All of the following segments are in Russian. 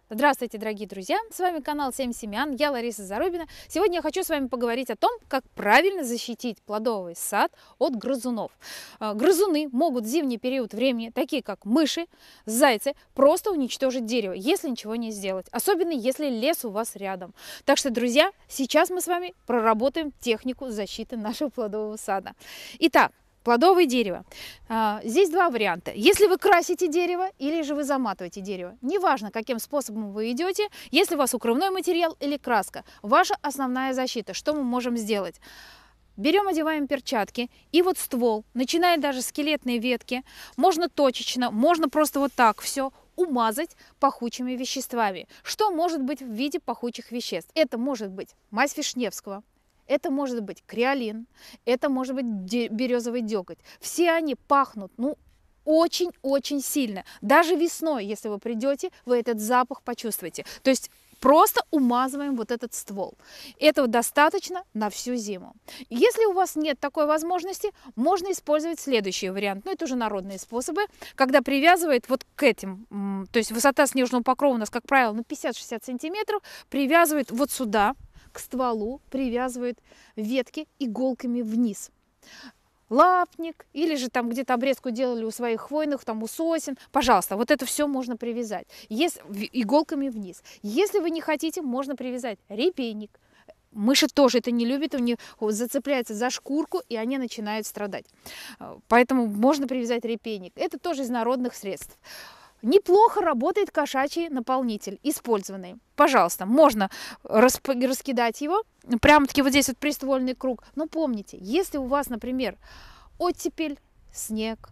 Здравствуйте, дорогие друзья! С вами канал 7 семян, я Лариса Зарубина. Сегодня я хочу с вами поговорить о том, как правильно защитить плодовый сад от грызунов. Грызуны могут в зимний период времени, такие как мыши, зайцы, просто уничтожить дерево, если ничего не сделать. Особенно если лес у вас рядом. Так что, друзья, сейчас мы с вами проработаем технику защиты нашего плодового сада. Итак, плодовое дерево. Здесь два варианта. Если вы красите дерево или же вы заматываете дерево. Неважно, каким способом вы идете, если у вас укрывной материал или краска. Ваша основная защита. Что мы можем сделать? Берем, одеваем перчатки, и вот ствол, начиная даже с скелетной ветки, можно точечно, можно просто вот так все умазать пахучими веществами. Что может быть в виде пахучих веществ? Это может быть мазь Вишневского. Это может быть креолин, это может быть березовый деготь. Все они пахнут, очень-очень сильно. Даже весной, если вы придете, вы этот запах почувствуете. То есть просто умазываем вот этот ствол. Этого достаточно на всю зиму. Если у вас нет такой возможности, можно использовать следующий вариант. Это уже народные способы, когда привязывает вот к этим, то есть высота снежного покрова у нас, как правило, 50-60 сантиметров, привязывает вот сюда, к стволу, привязывают ветки иголками вниз. Лапник или же там где-то обрезку делали у своих хвойных, там у сосен. Пожалуйста, вот это все можно привязать иголками вниз. Если вы не хотите, можно привязать репейник. Мыши тоже это не любят, у них зацепляется за шкурку, и они начинают страдать. Поэтому можно привязать репейник. Это тоже из народных средств. Неплохо работает кошачий наполнитель, использованный. Пожалуйста, можно раскидать его, прямо-таки вот здесь вот приствольный круг. Но помните, если у вас, например, оттепель, снег,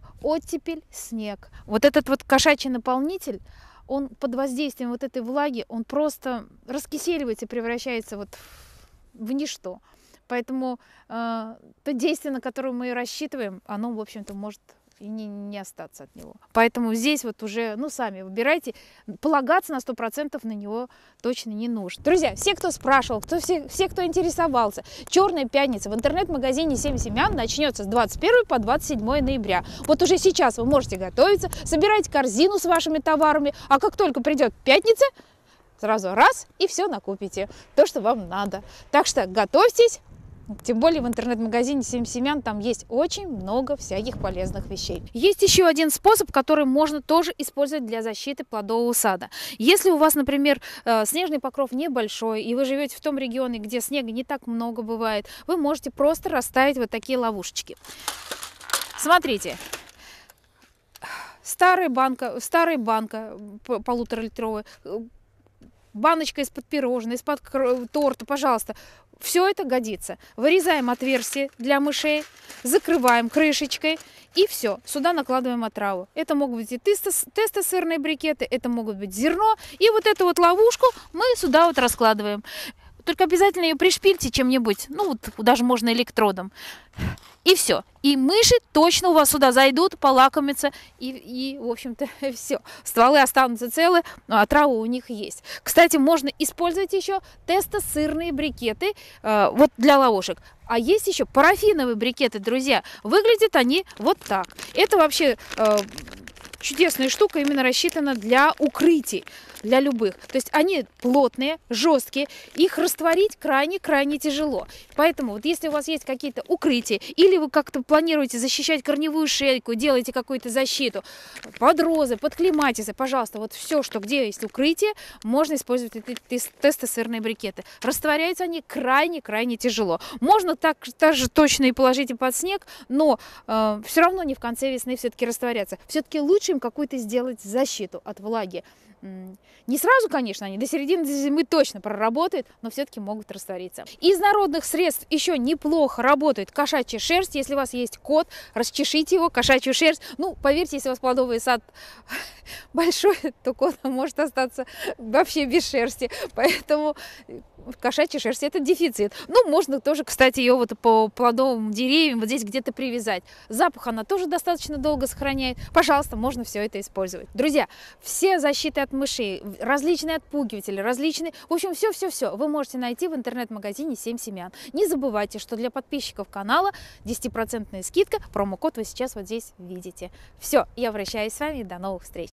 вот этот вот кошачий наполнитель, он под воздействием вот этой влаги, он просто раскиселивается и превращается вот в ничто. Поэтому то действие, на которое мы рассчитываем, оно, в общем-то, может и не остаться от него. Поэтому здесь вот уже, сами выбирайте. Полагаться на 100% на него точно не нужно. Друзья, все, кто спрашивал, все, кто интересовался, Черная пятница в интернет-магазине 7 семян начнется с 21 по 27 ноября. Вот уже сейчас вы можете готовиться, собирайте корзину с вашими товарами, а как только придет пятница, сразу раз и все накупите, то, что вам надо. Так что готовьтесь. Тем более в интернет-магазине 7 семян там есть очень много всяких полезных вещей. Есть еще один способ, который можно тоже использовать для защиты плодового сада. Если у вас, например, снежный покров небольшой, и вы живете в том регионе, где снега не так много бывает, вы можете просто расставить вот такие ловушечки. Смотрите. Старая банка полуторалитровая, баночка из-под пирожного, из-под торта, пожалуйста. Все это годится. Вырезаем отверстие для мышей, закрываем крышечкой и все. Сюда накладываем отраву. Это могут быть и тестосырные брикеты, это могут быть зерно. И вот эту вот ловушку мы сюда вот раскладываем. Только обязательно ее пришпильте чем-нибудь, даже можно электродом. И все. И мыши точно у вас сюда зайдут, полакомятся, и в общем-то, все. Стволы останутся целы, а трава у них есть. Кстати, можно использовать еще тестосырные брикеты вот для ловушек. А есть еще парафиновые брикеты, друзья. Выглядят они вот так. Это вообще чудесная штука, именно рассчитана для укрытий, для любых. То есть они плотные, жесткие, их растворить крайне-крайне тяжело. Поэтому вот если у вас есть какие-то укрытия, или вы как-то планируете защищать корневую шейку, делаете какую-то защиту под розы, под клематисы, пожалуйста, вот все, где есть укрытие, можно использовать эти тестосырные брикеты. Растворяются они крайне-крайне тяжело. Можно так же точно и положить и под снег, но все равно не в конце весны все-таки растворятся. Все-таки лучше им какую-то сделать защиту от влаги. Не сразу, конечно, они до середины зимы точно проработают, но все-таки могут раствориться. Из народных средств еще неплохо работает кошачья шерсть. Если у вас есть кот, расчешите его, кошачью шерсть. Поверьте, если у вас плодовый сад большой, то кот может остаться вообще без шерсти. Поэтому кошачья шерсть – это дефицит. Можно тоже, кстати, ее вот по плодовым деревьям вот здесь где-то привязать. Запах она тоже достаточно долго сохраняет. Пожалуйста, можно все это использовать. Друзья, все защиты от мышей, различные отпугиватели, различные... В общем, все вы можете найти в интернет-магазине 7 семян. Не забывайте, что для подписчиков канала 10% скидка, промокод вы сейчас вот здесь видите. Все, я прощаюсь с вами, до новых встреч.